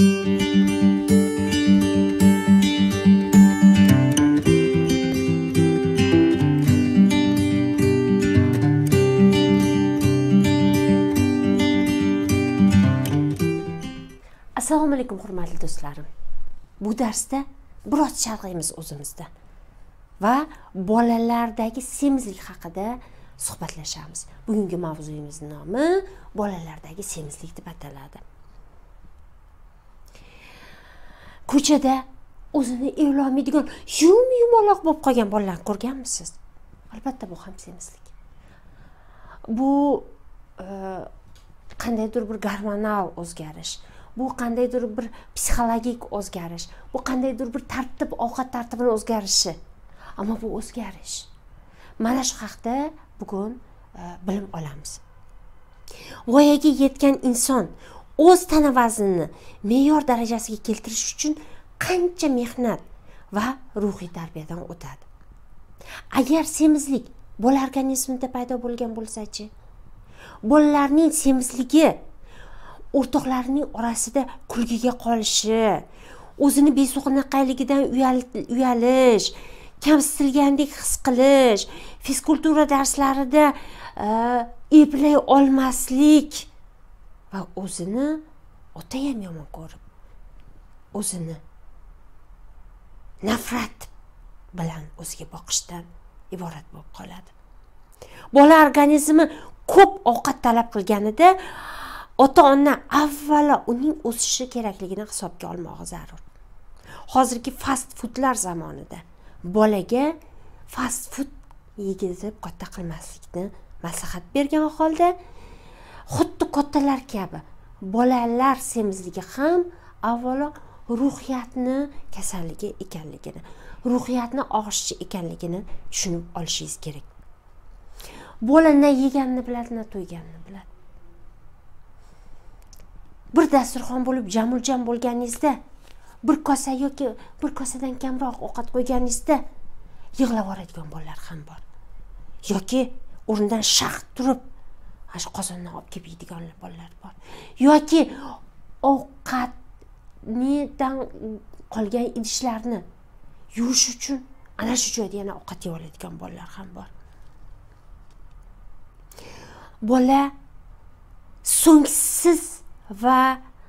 Assalomu alaykum hurmatli do'stlarim. Bu darsda biroz chalg'iymiz o'zimizda va bolalardagi semizlik haqida suhbatlashamiz. Bugungi mavzuyimizning nomi bolalardagi semizlik deb ataladi. Ko'chada o'zini e'lolmaydigan yumaloq bo'lib qolgan bolalarni ko'rganmisiz? Albatta bu ham semizlik. Bu qandaydir bir gormonal o'zgarish, bu qandaydir bir psixologik o'zgarish, bu qandaydir bir ovqat tartibini o'zgarishi. Ammo bu o'zgarish. Mana shu haqda bugun bilim olamiz. Voyaga yetgan inson o'z tana vaznini me'yor darajasiga keltirish uchun qancha mehnat va ruhiy tarbiyadan o'tadi. Agar semizlik bola organizmida paydo bo'lgan bo'lsa-chi, bolalarning semizligi o'rtoqlarining orasida kulgiga qolishi, o'zini beso'qnaqayligidan uyalish, kamsitilgandek his qilish, fizkultura darslarida eplay olmaslik va o'zini otayam yomon ko'rib, o'zini nafrat bilan o'ziga boqishdan iborat bo'lib qoladi. Bola organizmi ko'p ovqat talab qilganida ota-ona avvalo uning o'sishi kerakligini hisobga olmog'i zarur. Hozirgi fast foodlar zamonida bolaga fast food yegizib katta qilmaslikni maslahat bergan holda, xuddi kattalar kabi bolalar semizligi ham avvalo ruhiyatni kasalligi ekanligini, ruhiyatni og'ishishi ekanligini tushunib olishingiz kerak. Bola na yeganini biladi, na to'yganini biladi. Bir dasturxon bo'lib jamul-jam bo'lganingizda, bir kosa yoki bir kosadan kamroq ovqat qo'yganingizda yig'lab yuboradigan bolalar ham bor. Yoki o'rnidan shaxt turib, shu qozondan olib kelib yeydigan bolalar bor. Yoki ovqatdan qolgan idishlarni yuvish uchun ana shu joyda yana ovqat yeb oladigan bolalar ham bor. Bola so'ngsiz va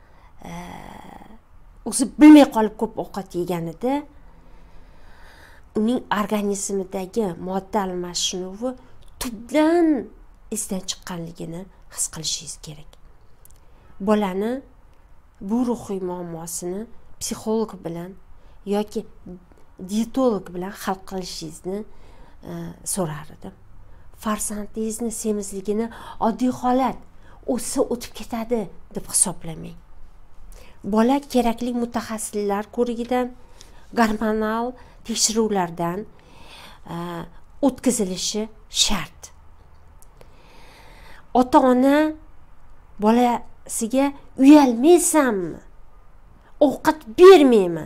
o'zi bilmay qolib ko'p ovqat yeganida uning organizmidagi modda almashinuvi tubdan esdan chiqqanligini his qilishingiz kerak. Bolani bu ruhiy muammosini psixolog bilan yoki dietolog bilan hal qilishingizni so'rar edim. Farzandingizni semizligini oddiy holat, o'tsa o'tib ketadi deb hisoblamang. Bola kerakli mutaxassislar ko'rigidan, gormonal tekshiruvlardan o'tkazilishi shart. Ota-ona bolasiga uyalmaysanmi? Ovqat bermayman.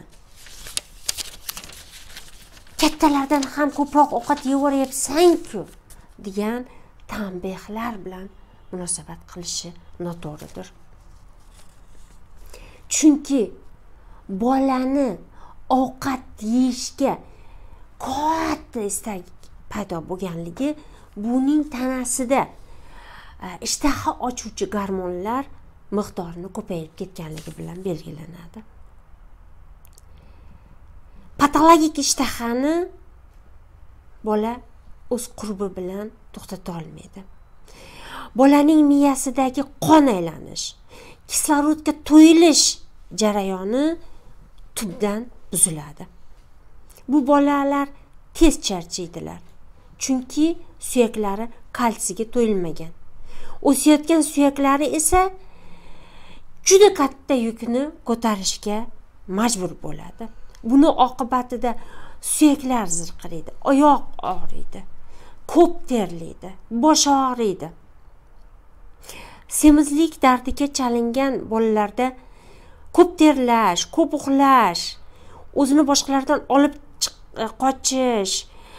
Kattalardan ham ko'proq ovqat yeyapsan-ku degan tanbehlar bilan munosabat qilishi noto'g'ridir. Chunki bolani ovqat yeyishga katta istak paydo bo'lganligi buning tanasida ishtaha ochuvchi gormonlar miqdorini ko'payib ketganligi bilan belgilanadi. Patologik ishtahani bola o'z qurbi bilan to'xtata olmaydi. Bolaning miyasidagi qon aylanish, kislorodga to'yilish jarayoni tubdan buziladi. Bu bolalar tez charchaydilar. Chunki suyaklari kalsiyga to'yilmagan. O'sayotgan suyaklari esa juda katta yukni ko'tarishga majbur bo'ladi. Buni oqibatida suyaklar zirqiraydi, oyoq og'riydi, ko'p terlaydi, bosh og'riydi. Semizlik dardiga chalingan bolalarda ko'p terlash, ko'p uxlash, o'zini boshqalardan olib qochish,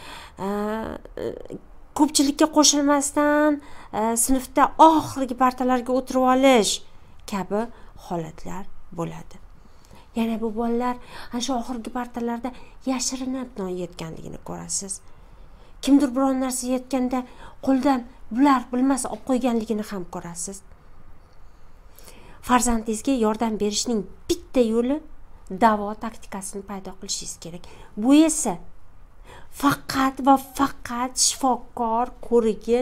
ko'pchilikka qo'shilmasdan sinfda oxirgi partalarga o'tirib olish kabi holatlar bo'ladi. Yana bu bolalar ana shu oxirgi partalarda yashirinib non yeyotganligini ko'rasiz. Kimdir biror narsa yeyotganda qo'ldan bular bilmas olib qo'yganligini ham ko'rasiz. Farzandingizga yordam berishning bitta yo'li davo taktikasini paydo qilishingiz kerak. Bu esa faqat va faqat shifokor ko'rigi,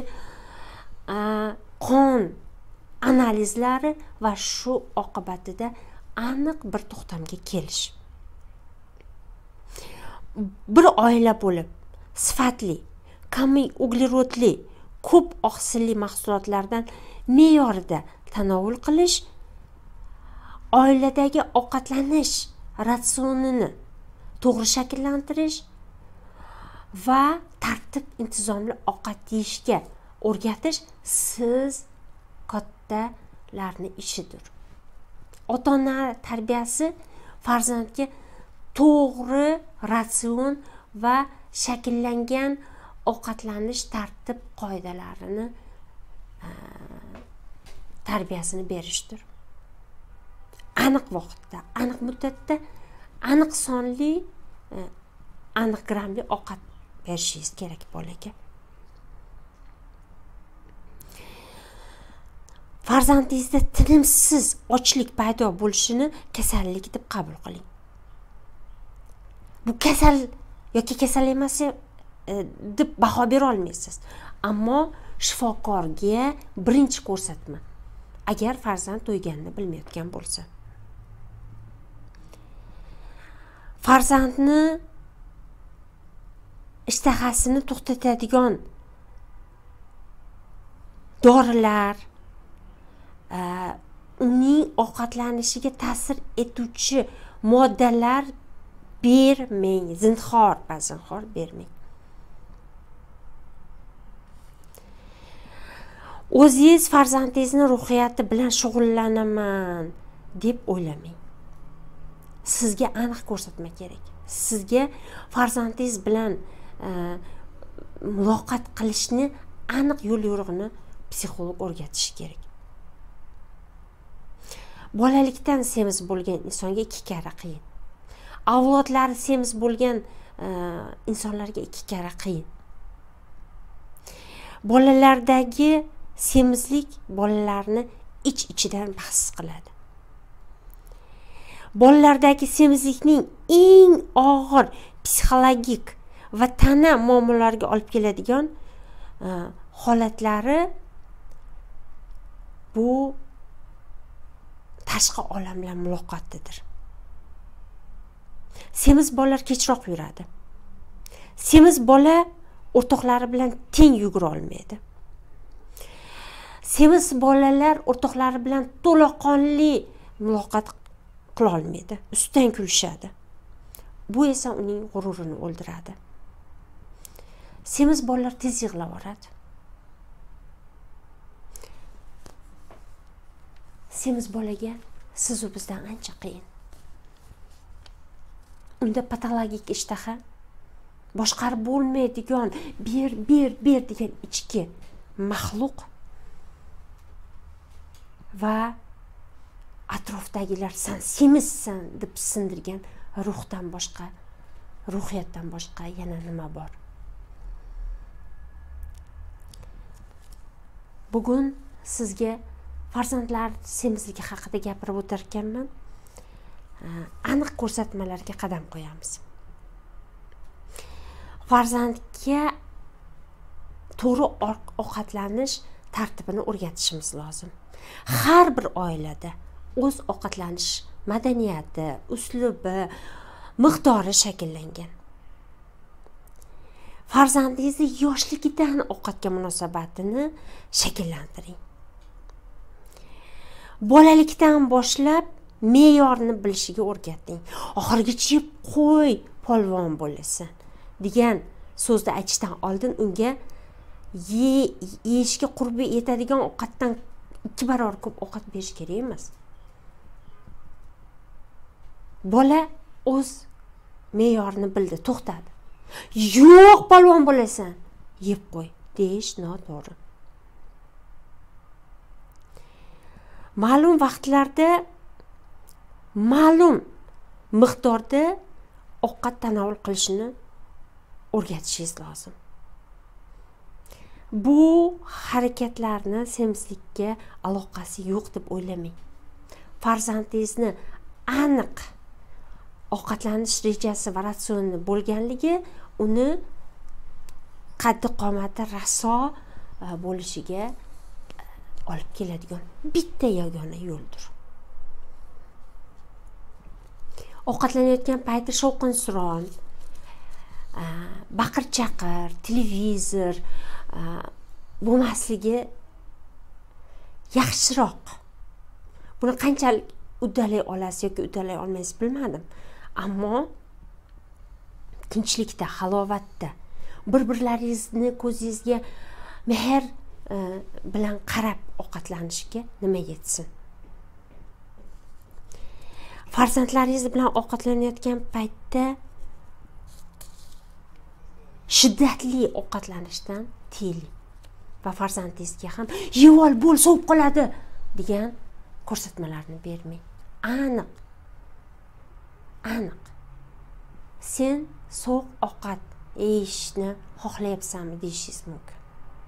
qon analizlari va shu oqibatida aniq bir to'xtamga kelish. Bir oila bo'lib sifatli, kamiy uglerodli, ko'p oqsilli mahsulotlardan me'yorida tanovul qilish, oiladagi ovqatlanish ratsionini to'g'ri shakllantirish va tartib intizomli ovqat yeyishga o'rgatish siz kattalarning ishidir. Ota-ona tarbiyasi farzandga to'g'ri ratsion va shakllangan ovqatlanish tartib qoidalarini tarbiyasini berishdir. Aniq vaqtda, aniq muddatda, aniq sonli, aniq grammli ovqat berishingiz kerak bolaga. Farzandingizda tinimsiz ochlik paydo bo'lishini kasallik deb qabul qiling. Bu kasal yoki kasal emas deb baho bera olmaysiz. Ammo shifokorga birinchi ko'rsatma. Agar farzand to'yganini bilmayotgan bo'lsa. Farzandni ishtahasini to'xtatadigan dorilar, uning ovqatlanishiga ta'sir etuvchi moddalar bermang, zinhor bermang. O'zingiz farzandingizni ruhiyati bilan shug'ullanaman deb o'ylamang. Sizga aniq ko'rsatma kerak. Sizga farzandingiz bilan muloqot qilishni aniq yo'l yo'rig'ini psixolog o'rgatishi kerak. Bolalikdan semiz bo'lgan insonga 2 karra qiyin. Avlodlari semiz bo'lgan insonlarga 2 karra qiyin. Bolalardagi semizlik bolalarni ichidan baxtsiz qiladi. Bolalardagi semizlikning eng og'ir psixologik va tana muammolariga olib keladigan holatlari bu tashqi olam bilan muloqotdadir. Semiz bolalar kechroq yuradi. Semiz bola o'rtoqlari bilan teng yugura olmaydi. Semiz bolalar o'rtoqlari bilan to'laqonli muloqot qila olmaydi. Ustidan kulishadi. Bu esa uning g'ururini o'ldiradi. Semiz bolalar tez yig'lab oladi. Semiz bolaga siz u bizdan ancha qiyin. Unda patologik ishtaha, boshqarib bo'lmaydigan, ber degan ichki maxluq va atrofdagilar sen semizsan deb sindirgan ruhdan boshqa, ruhiyatdan boshqa yana nima bor? Bugun sizga farzandlar semizligi haqida gapirib o'tarkanman. Aniq ko'rsatmalarga qadam qo'yamiz. Farzandga to'g'ri ovqatlanish tartibini o'rgatishimiz lozim. Har bir oilada o'z ovqatlanish madaniyati, uslubi, miqdori shakllangan. Farzandingizni yoshligidan ovqatga munosabatini shakllantiring. Bolalikdan boshlab me'yorni bilishiga o'rgating. Oxirgacha yeb qo'y, polvon bo'lasan degan so'zni aytishdan oldin unga yeyishga qurbi yetadigan ovqatdan 2 barobar ko'p ovqat berish kerak emas. Bola o'z me'yorini bildi, to'xtadi. Yo'q, polvon bo'lasan, yeb qo'y deyish noto'g'ri. Ma'lum vaqtlarda ma'lum miqdorda ovqat tanovul qilishni o'rgatishingiz lozim. Bu harakatlarni semizlikka aloqasi yo'q deb o'ylamang. Farzandingizni aniq ovqatlanish rejasi va ratsioni bo'lganligi uni qaddi qomati raso bo'lishiga olib keladigan bitta yagona yo'ldir. Ovqatlanayotgan payti shovqin-suron, baqir-chaqir, televizor bo'lmasligi yaxshiroq. Buni qanchalik uddalay olasiz yoki uddalay olmaysiz bilmadim. Ammo tinchlikda, halovatda bir-birlaringizni ko'zingizga mehr bilan qarab ovqatlanishga nima yetsin. Farzandlaringiz bilan ovqatlanayotgan paytda shiddatli ovqatlanishdan tiyiling va farzandingizga ham yeb ol, bo'l, sovib qoladi degan ko'rsatmalarni bermang. Aniq. Sen sovuq ovqat yeyishni xohlayapsanmi deyishingiz mumkin.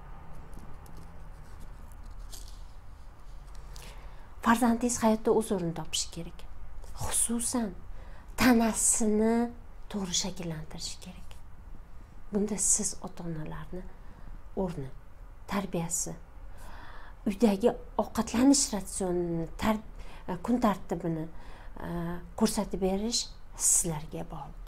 Farzandingiz hayotda o'z o'rnini topishi kerak. Xususan tanasini to'g'ri shakllantirish kerak. Bunda siz ota-onalarni o'rni, tarbiyasi, uydagi ovqatlanish ratsionini, kun tartibini ko'rsatib berish sizlarga bog'liq.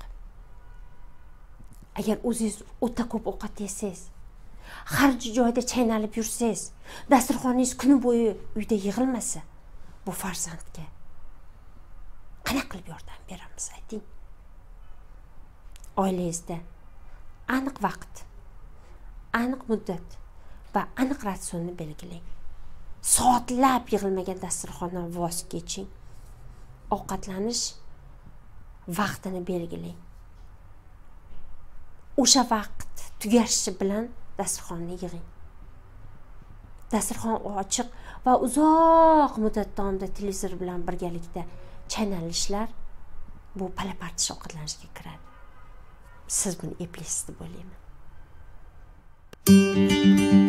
Agar o'zingiz o'ta ko'p ovqat yesangiz, har joyda chaynalib yursangiz, dasturxoningiz kuni bo'yi uyda yig'ilmasa, bu farzandga qanaqa qilib yordam beramiz, ayting? Oilangizda aniq vaqt, aniq muddat va aniq ratsionni belgilang. Soatlab yig'ilmagan dasturxondan voz keching. Ovqatlanish vaqtini belgilang. O'sha vaqt tugashi bilan dasturxonni yig'ing. Dasturxon ochiq va uzoq muddat davomida televizor bilan birgalikda chaynalishlar bu pala-partish ovqatlanishga kiradi. Siz buni eplaysiz deb o'ylayman.